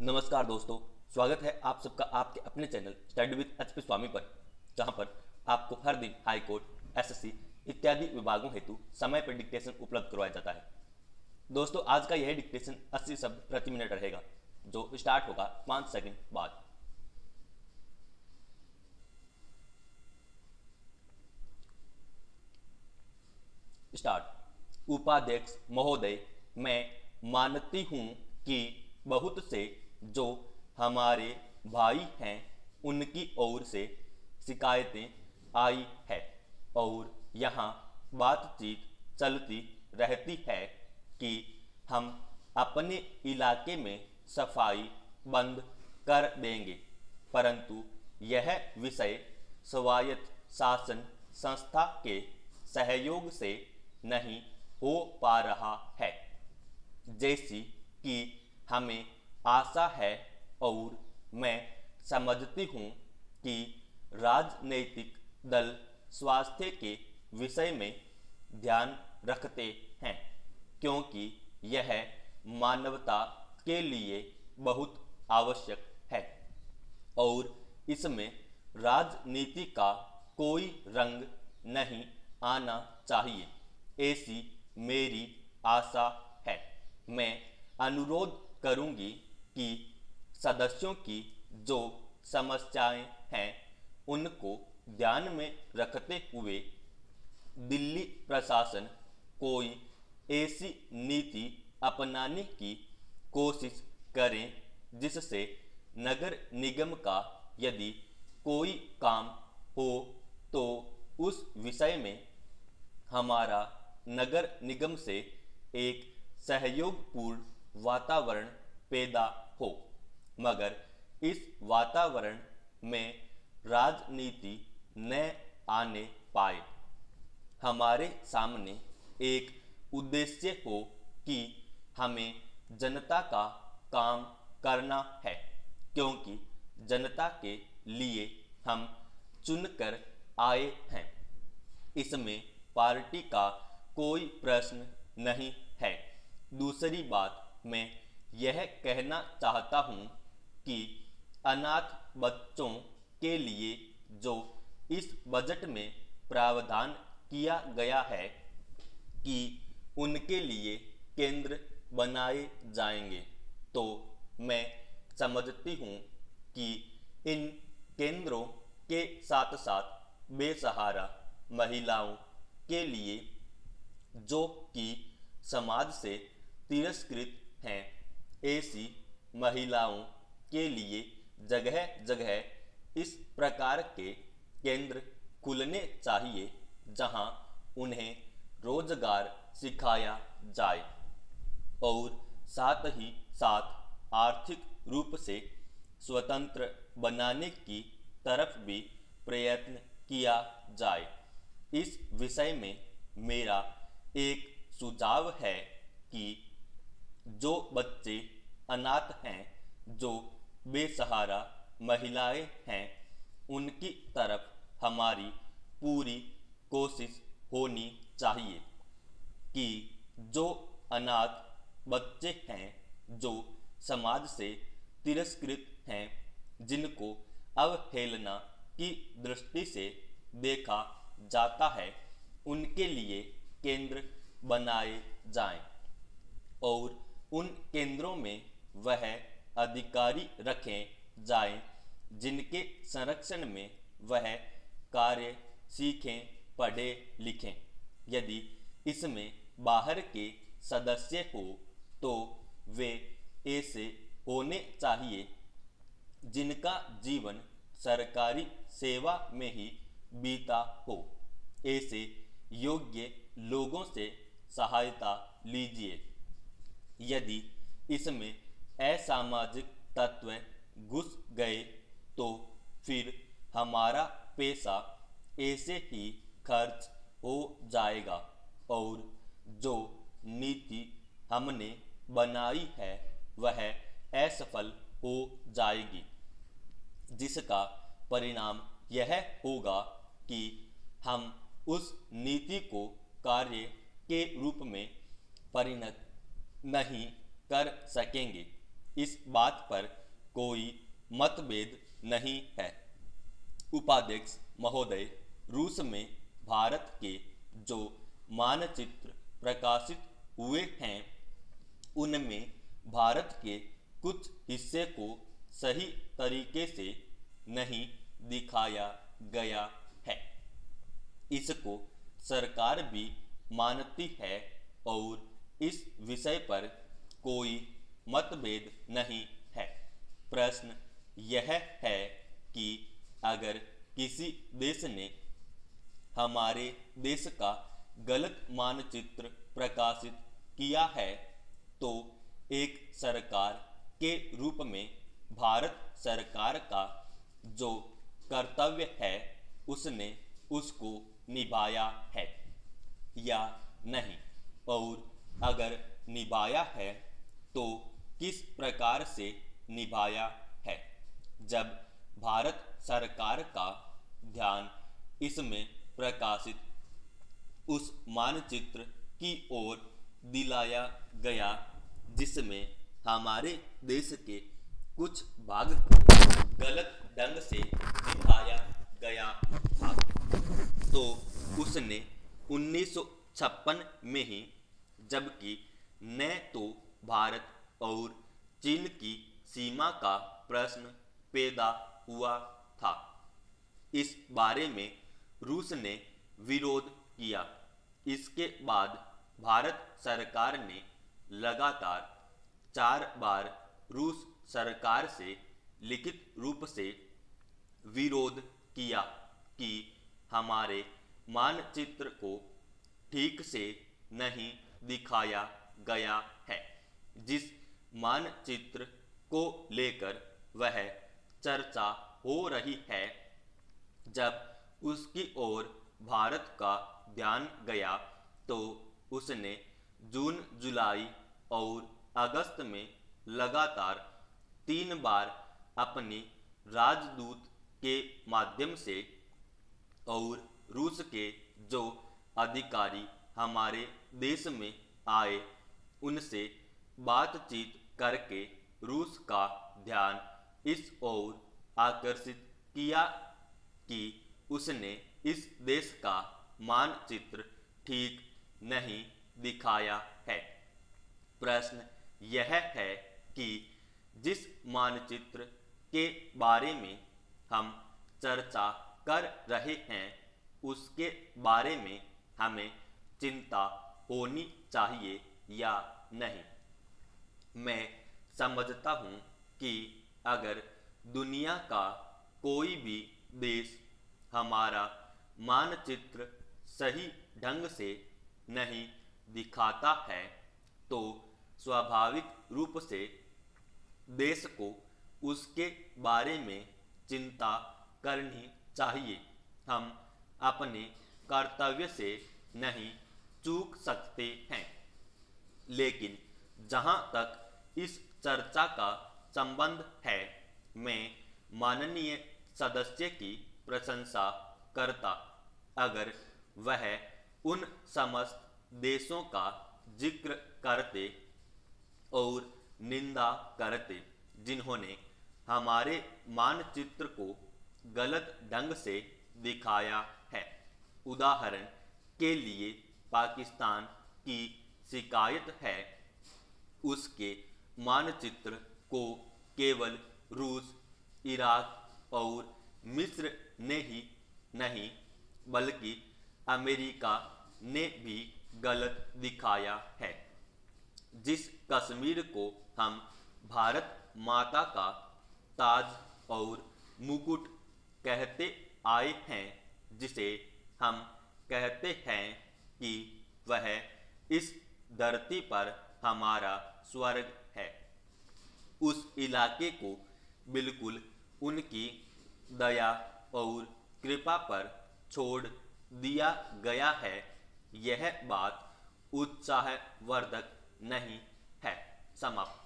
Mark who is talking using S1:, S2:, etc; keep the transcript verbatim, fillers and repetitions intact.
S1: नमस्कार दोस्तों, स्वागत है आप सबका आपके अपने channel study with H P Swami पर, जहां पर आपको हर दिन हाई कोर्ट, एसएससी इत्यादि विभागों हेतु समय पर डिक्टेशन उपलब्ध करवाया जाता है। दोस्तों, आज का यह डिक्टेशन अस्सी शब्द प्रति मिनट रहेगा, जो स्टार्ट होगा पाँच सेकंड बाद। स्टार्ट। उपाध्यक्ष महोदय, मैं मानती हूं कि बहुत से जो हमारे भाई हैं उनकी ओर से शिकायतें आई है और यहाँ बातचीत चलती रहती है कि हम अपने इलाके में सफाई बंद कर देंगे, परंतु यह विषय स्वायत्त शासन संस्था के सहयोग से नहीं हो पा रहा है, जैसी कि हमें आशा है। और मैं समझती हूँ कि राजनीतिक दल स्वास्थ्य के विषय में ध्यान रखते हैं, क्योंकि यह मानवता के लिए बहुत आवश्यक है और इसमें राजनीति का कोई रंग नहीं आना चाहिए, ऐसी मेरी आशा है। मैं अनुरोध करूंगी कि सदस्यों की जो समस्याएं हैं उनको ध्यान में रखते हुए दिल्ली प्रशासन कोई ऐसी नीति अपनाने की कोशिश करें जिससे नगर निगम का यदि कोई काम हो तो उस विषय में हमारा नगर निगम से एक सहयोगपूर्ण वातावरण पैदा हो, मगर इस वातावरण में राजनीति न आने पाए। हमारे सामने एक उद्देश्य हो कि हमें जनता का काम करना है, क्योंकि जनता के लिए हम चुनकर आए हैं। इसमें पार्टी का कोई प्रश्न नहीं है। दूसरी बात, मैं यह कहना चाहता हूँ कि अनाथ बच्चों के लिए जो इस बजट में प्रावधान किया गया है कि उनके लिए केंद्र बनाए जाएंगे, तो मैं समझती हूँ कि इन केंद्रों के साथ साथ बेसहारा महिलाओं के लिए, जो कि समाज से तिरस्कृत हैं, ऐसी महिलाओं के लिए जगह जगह इस प्रकार के केंद्र खुलने चाहिए, जहां उन्हें रोजगार सिखाया जाए और साथ ही साथ आर्थिक रूप से स्वतंत्र बनाने की तरफ भी प्रयत्न किया जाए। इस विषय में मेरा एक सुझाव है कि जो बच्चे अनाथ हैं, जो बेसहारा महिलाएं हैं, उनकी तरफ हमारी पूरी कोशिश होनी चाहिए कि जो अनाथ बच्चे हैं, जो समाज से तिरस्कृत हैं, जिनको अवहेलना की दृष्टि से देखा जाता है, उनके लिए केंद्र बनाए जाएं और उन केंद्रों में वह अधिकारी रखे जाएं जिनके संरक्षण में वह कार्य सीखें, पढ़े लिखें। यदि इसमें बाहर के सदस्य हो तो वे ऐसे होने चाहिए जिनका जीवन सरकारी सेवा में ही बीता हो। ऐसे योग्य लोगों से सहायता लीजिए। यदि इसमें असामाजिक तत्व घुस गए तो फिर हमारा पैसा ऐसे ही खर्च हो जाएगा और जो नीति हमने बनाई है वह असफल हो जाएगी, जिसका परिणाम यह होगा कि हम उस नीति को कार्य के रूप में परिणत नहीं कर सकेंगे। इस बात पर कोई मतभेद नहीं है। उपाध्यक्ष महोदय, रूस में भारत के जो मानचित्र प्रकाशित हुए हैं उनमें भारत के कुछ हिस्से को सही तरीके से नहीं दिखाया गया है। इसको सरकार भी मानती है और इस विषय पर कोई मतभेद नहीं है। प्रश्न यह है कि अगर किसी देश ने हमारे देश का गलत मानचित्र प्रकाशित किया है तो एक सरकार के रूप में भारत सरकार का जो कर्तव्य है उसने उसको निभाया है या नहीं, और अगर निभाया है तो किस प्रकार से निभाया है। जब भारत सरकार का ध्यान इसमें प्रकाशित उस मानचित्र की ओर दिलाया गया जिसमें हमारे देश के कुछ भाग को गलत ढंग से दिखाया गया था, तो उसने उन्नीस सौ छप्पन में ही, जबकि न तो भारत और चीन की सीमा का प्रश्न पैदा हुआ था, इस बारे में रूस ने विरोध किया। इसके बाद भारत सरकार ने लगातार चार बार रूस सरकार से लिखित रूप से विरोध किया कि हमारे मानचित्र को ठीक से नहीं दिखाया गया है। जिस मानचित्र को लेकर वह चर्चा हो रही है, जब उसकी ओर भारत का ध्यान गया तो उसने जून, जुलाई और अगस्त में लगातार तीन बार अपने राजदूत के माध्यम से और रूस के जो अधिकारी हमारे देश में आए उनसे बातचीत करके रूस का ध्यान इस ओर आकर्षित किया कि उसने इस देश का मानचित्र ठीक नहीं दिखाया है। प्रश्न यह है कि जिस मानचित्र के बारे में हम चर्चा कर रहे हैं उसके बारे में हमें चिंता होनी चाहिए या नहीं। मैं समझता हूँ कि अगर दुनिया का कोई भी देश हमारा मानचित्र सही ढंग से नहीं दिखाता है तो स्वाभाविक रूप से देश को उसके बारे में चिंता करनी चाहिए। हम अपने कर्तव्य से नहीं चूक सकते हैं। लेकिन जहाँ तक इस चर्चा का संबंध है, मैं माननीय सदस्य की प्रशंसा करता अगर वह उन समस्त देशों का जिक्र करते और निंदा करते जिन्होंने हमारे मानचित्र को गलत ढंग से दिखाया है। उदाहरण के लिए पाकिस्तान की शिकायत है उसके मानचित्र को केवल रूस, इराक और मिस्र ने ही नहीं बल्कि अमेरिका ने भी गलत दिखाया है। जिस कश्मीर को हम भारत माता का ताज और मुकुट कहते आए हैं, जिसे हम कहते हैं कि वह इस धरती पर हमारा स्वर्ग है, उस इलाके को बिल्कुल उनकी दया और कृपा पर छोड़ दिया गया है। यह बात उत्साहवर्धक नहीं है। समाप्त।